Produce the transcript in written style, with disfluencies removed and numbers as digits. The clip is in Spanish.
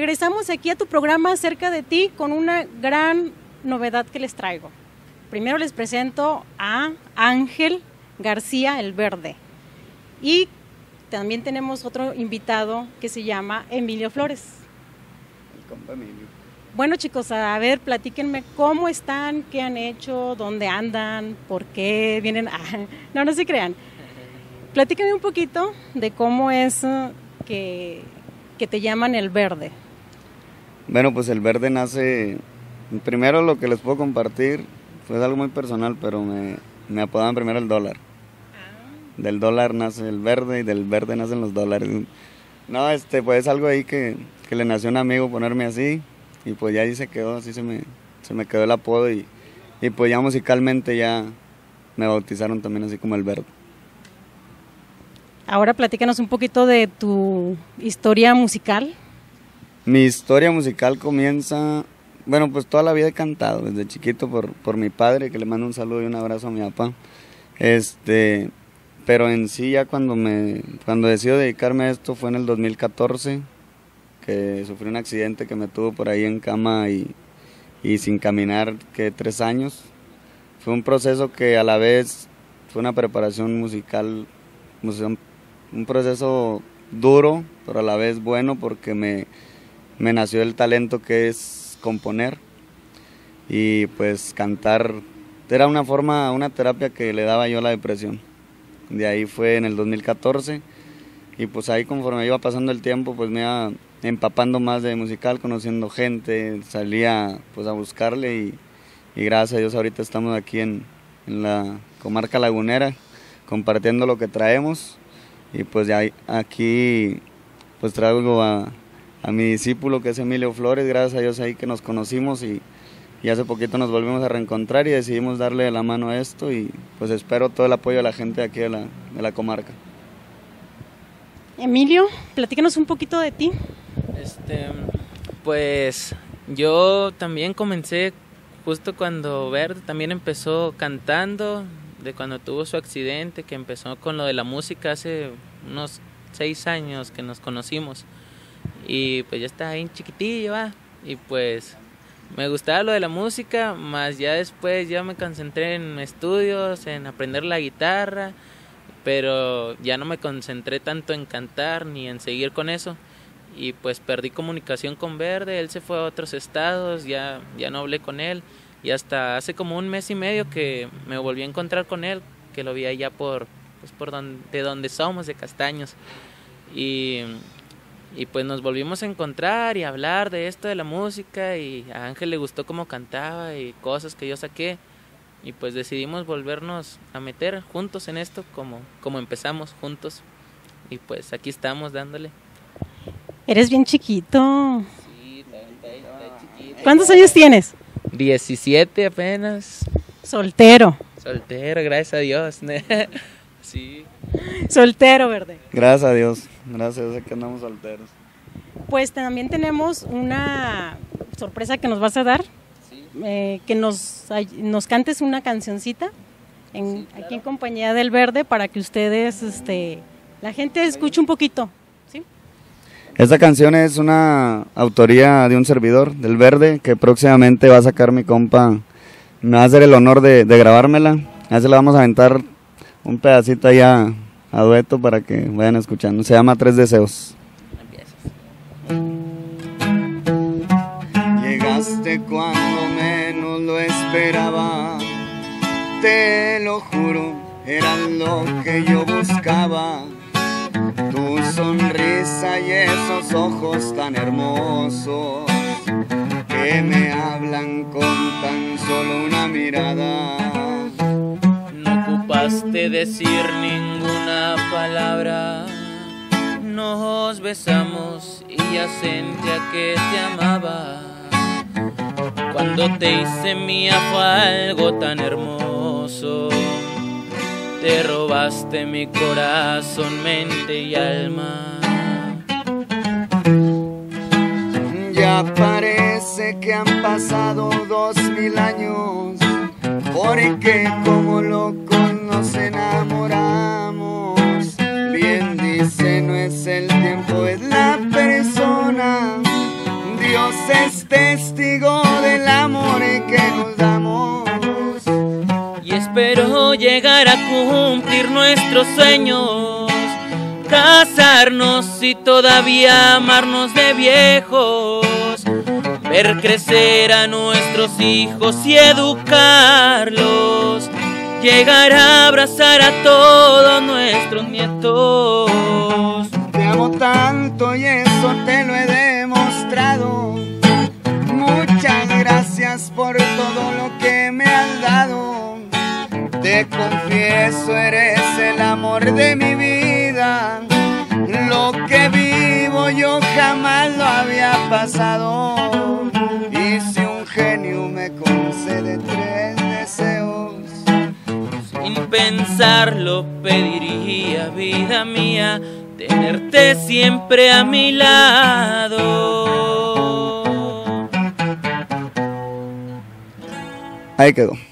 regresamos aquí a tu programa Cerca de Ti con una gran novedad que les traigo. Primero les presento a Ángel García el Verde y también tenemos otro invitado que se llama Emilio Flores. El compa Emilio. Bueno chicos, a ver, platíquenme cómo están, qué han hecho, dónde andan, por qué vienen. No se crean. Platíquenme un poquito de cómo es que te llaman el Verde. Bueno, pues el Verde nace, primero lo que les puedo compartir fue algo muy personal, pero me apodaban primero el dólar. Del dólar nace el Verde y del Verde nacen los dólares. No, pues es algo ahí que le nació a un amigo ponerme así y pues ya ahí se quedó, así se me quedó el apodo y pues ya musicalmente ya me bautizaron también así como el Verde. Ahora platícanos un poquito de tu historia musical. Mi historia musical comienza, bueno, pues toda la vida he cantado, desde chiquito por mi padre, que le mando un saludo y un abrazo a mi papá. Pero en sí ya cuando decido dedicarme a esto fue en el 2014, que sufrí un accidente que me tuvo por ahí en cama y sin caminar, que 3 años. Fue un proceso que a la vez fue una preparación musical, un proceso duro, pero a la vez bueno porque me nació el talento que es componer y pues cantar era una terapia que le daba yo a la depresión. De ahí fue en el 2014 y pues ahí conforme iba pasando el tiempo pues me iba empapando más de musical, conociendo gente, salía pues a buscarle y gracias a Dios ahorita estamos aquí en la comarca lagunera compartiendo lo que traemos y pues ya aquí pues traigo a mi discípulo que es Emilio Flores, gracias a Dios ahí que nos conocimos y hace poquito nos volvimos a reencontrar y decidimos darle la mano a esto y pues espero todo el apoyo de la gente de aquí de la comarca. Emilio, platícanos un poquito de ti. Pues yo también comencé justo cuando Verde también empezó cantando, de cuando tuvo su accidente, que empezó con lo de la música hace unos 6 años que nos conocimos. Y pues ya estaba bien chiquitillo, y pues me gustaba lo de la música, más ya después ya me concentré en estudios, en aprender la guitarra, pero ya no me concentré tanto en cantar ni en seguir con eso. Y pues perdí comunicación con Verde, él se fue a otros estados, ya no hablé con él. Y hasta hace como 1 mes y medio que me volví a encontrar con él, que lo vi allá de donde somos, de Castaños. Y pues nos volvimos a encontrar y a hablar de esto de la música y a Ángel le gustó cómo cantaba y cosas que yo saqué. Y pues decidimos volvernos a meter juntos en esto como empezamos juntos. Y pues aquí estamos dándole. Eres bien chiquito. Sí, está chiquito. ¿Cuántos años tienes? 17 apenas. Soltero, gracias a Dios. Sí. Soltero, Verde. Gracias a Dios que andamos solteros. Pues también tenemos una sorpresa que nos vas a dar, Sí. Que nos cantes una cancioncita Sí, claro. aquí en compañía del Verde para que ustedes, la gente escuche un poquito. ¿Sí? Esta canción es una autoría de un servidor del Verde que próximamente va a sacar mi compa, me va a hacer el honor de grabármela, ya se la vamos a aventar un pedacito ahí a dueto para que vayan escuchando, se llama 3 Deseos. Llegaste cuando menos lo esperaba, te lo juro, era lo que yo buscaba. Tu sonrisa y esos ojos tan hermosos que me hablan con tan solo una mirada. No ocupaste decir ninguna palabra, nos besamos y ya sentía que te amaba. Cuando te hice mía fue algo tan hermoso, te robaste mi corazón, mente y alma. Ya parece que han pasado 2000 años, porque como locos nos enamoramos. Bien dice, no es el tiempo, es la persona. testigo del amor que nos damos. Y espero llegar a cumplir nuestros sueños, casarnos y todavía amarnos de viejos, ver crecer a nuestros hijos y educarlos, llegar a abrazar a todos nuestros nietos. Te amo tanto y eso te lo he demostrado. Muchas gracias por todo lo que me has dado. Te confieso, eres el amor de mi vida. Lo que vivo yo jamás lo había pasado. Y si un genio me concede 3 deseos, sin pensarlo pediría, vida mía, tenerte siempre a mi lado. ahí quedó.